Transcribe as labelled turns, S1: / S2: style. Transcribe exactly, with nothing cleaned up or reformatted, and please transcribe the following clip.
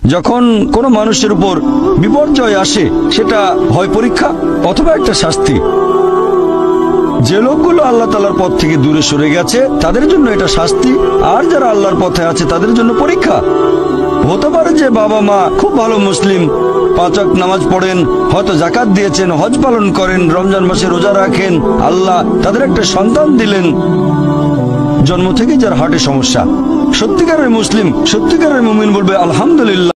S1: যখন কোনো মানুষের উপর বিপর্যয় আসে, সেটা হয় পরীক্ষা অথবা একটা শাস্তি। যে লোকগুলো আল্লাহ তাআলার পথ থেকে দূরে সরে গেছে তাদের জন্য এটা শাস্তি, আর যারা আল্লাহর পথে আছে তাদের জন্য পরীক্ষা। হতে পারে যে বাবা মা খুব ভালো মুসলিম, পাঁচ ওয়াক্ত নামাজ পড়েন, হয়তো যাকাত দিয়েছেন, হজ পালন করেন, রমজান মাসে রোজা রাখেন, আল্লাহ তাদের একটা সন্তান দিলেন জন্ম থেকে যার হার্টে সমস্যা। সত্যিকারের মুসলিম, সত্যিকারের মুমিন বলবে আলহামদুলিল্লাহ।